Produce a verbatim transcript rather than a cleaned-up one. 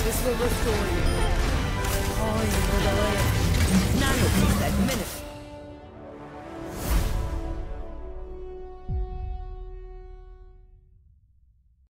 This will restore you. I am the land. Nano takes that minute.